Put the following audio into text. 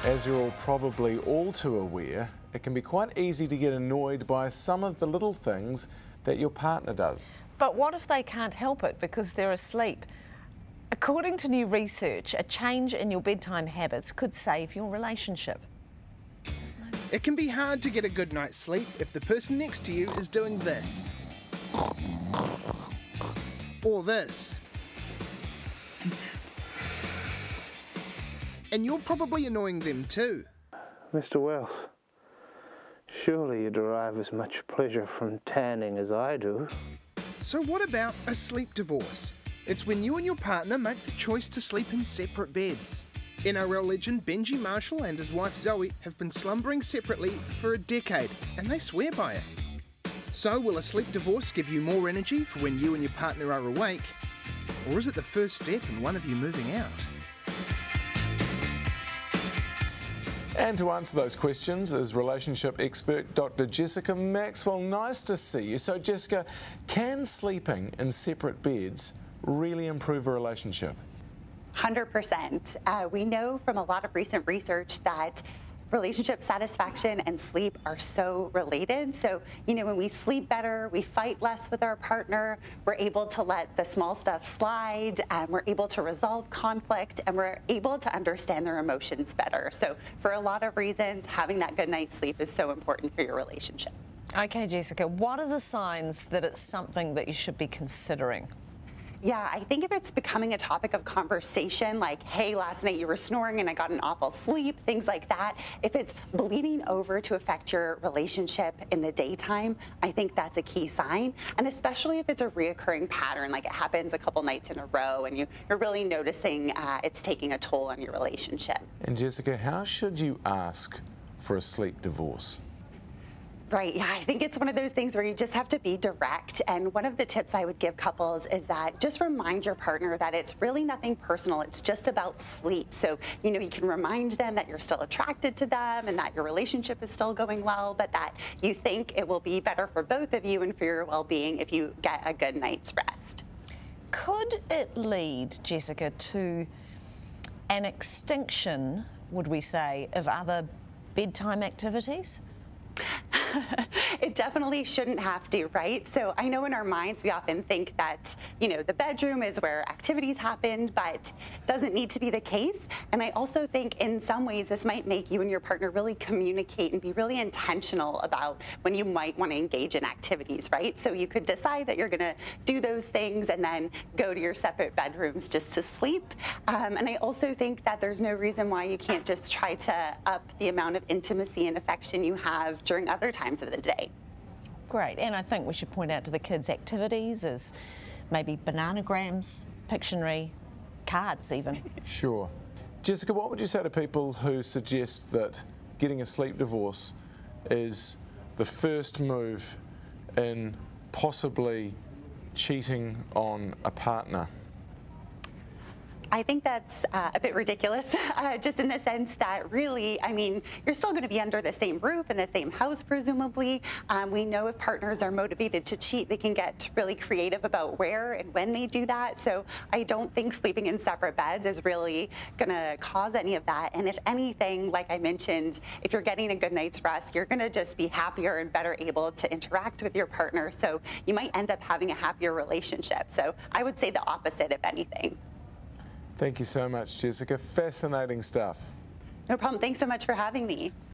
As you're all probably all too aware, it can be quite easy to get annoyed by some of the little things that your partner does. But what if they can't help it because they're asleep? According to new research, a change in your bedtime habits could save your relationship. It can be hard to get a good night's sleep if the person next to you is doing this. Or this. And you're probably annoying them too. Mr. Wells, surely you derive as much pleasure from tanning as I do. So what about a sleep divorce? It's when you and your partner make the choice to sleep in separate beds. NRL legend Benji Marshall and his wife Zoe have been slumbering separately for a decade, and they swear by it. So will a sleep divorce give you more energy for when you and your partner are awake? Or is it the first step in one of you moving out? And to answer those questions is relationship expert Dr. Jessica Maxwell. Nice to see you. So Jessica, can sleeping in separate beds really improve a relationship? 100%. We know from a lot of recent research that relationship satisfaction and sleep are so related. So, when we sleep better, we fight less with our partner, we're able to let the small stuff slide, and we're able to resolve conflict, and we're able to understand their emotions better. So for a lot of reasons, having that good night's sleep is so important for your relationship. Okay, Jessica, what are the signs that it's something that you should be considering? Yeah, I think if it's becoming a topic of conversation, like, hey, last night you were snoring and I got an awful sleep, things like that, if it's bleeding over to affect your relationship in the daytime, I think that's a key sign. And especially if it's a reoccurring pattern, like it happens a couple nights in a row and you're really noticing it's taking a toll on your relationship. And Jessica, how should you ask for a sleep divorce? Right, yeah, I think it's one of those things where you just have to be direct. And one of the tips I would give couples is that just remind your partner that it's really nothing personal. It's just about sleep. So, you can remind them that you're still attracted to them and that your relationship is still going well, but that you think it will be better for both of you and for your well-being if you get a good night's rest. Could it lead, Jessica, to an extinction, would we say, of other bedtime activities? It definitely shouldn't have to, right? So I know in our minds we often think that, the bedroom is where activities happen, but doesn't need to be the case. And I also think in some ways this might make you and your partner really communicate and be really intentional about when you might want to engage in activities, right? So you could decide that you're going to do those things and then go to your separate bedrooms just to sleep. And I also think that there's no reason why you can't just try to up the amount of intimacy and affection you have during other times of the day. Great, and I think we should point out to the kids activities as maybe bananagrams, Pictionary, cards even. Sure. Jessica, what would you say to people who suggest that getting a sleep divorce is the first move in possibly cheating on a partner? I think that's a bit ridiculous, just in the sense that really, you're still going to be under the same roof in the same house, presumably. We know if partners are motivated to cheat, they can get really creative about where and when they do that. So I don't think sleeping in separate beds is really going to cause any of that. And if anything, like I mentioned, if you're getting a good night's rest, you're going to just be happier and better able to interact with your partner. So you might end up having a happier relationship. So I would say the opposite, if anything. Thank you so much, Jessica. Fascinating stuff. No problem. Thanks so much for having me.